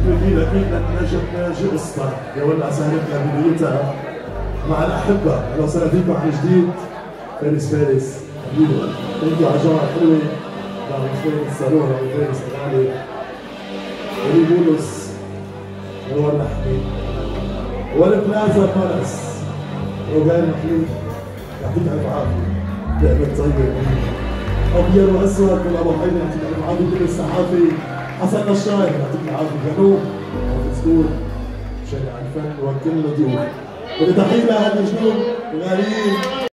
اكيد اكيد للنجم ناجي قصتك يا ولع سهرتنا بدايتها مع الاحبه. اهلا وسهلا فيكم عن جديد. فارس حبيبي انتوا على الجامعه الحلوه مع فارس صاروخ فارس الغالي ولي بولس نور لحمي والبلازا بارس روجان محمود يعطيك الف عافيه. لعبه طيبه ابيض واسود بالابو حيدر يعطيك الف عافيه. كل الصحافي حسن نشاي يعطيك العافيه. جنوب وفستور شارع الفن وكل الضيوف. بدي تحيه لاهل جنوب غاليين.